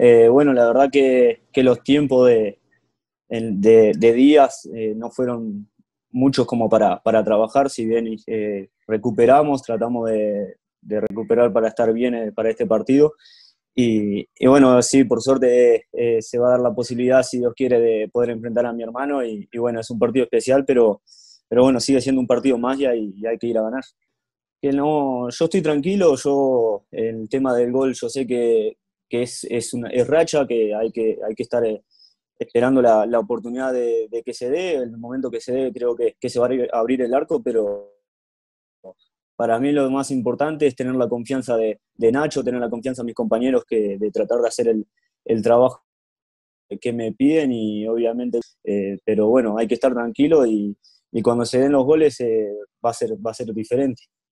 Bueno, la verdad que los tiempos de días no fueron muchos como para trabajar, si bien recuperamos, tratamos de recuperar para estar bien para este partido. Y bueno, sí, por suerte se va a dar la posibilidad, si Dios quiere, de poder enfrentar a mi hermano. Y bueno, es un partido especial, pero bueno, sigue siendo un partido más y hay que ir a ganar. Que no, yo estoy tranquilo, el tema del gol, yo sé que es racha, que hay que estar esperando la oportunidad de que se dé. En el momento que se dé, creo que se va a abrir el arco, pero para mí lo más importante es tener la confianza de Nacho, tener la confianza de mis compañeros, de tratar de hacer el trabajo que me piden. Y obviamente, pero bueno, hay que estar tranquilo y cuando se den los goles va a ser diferente.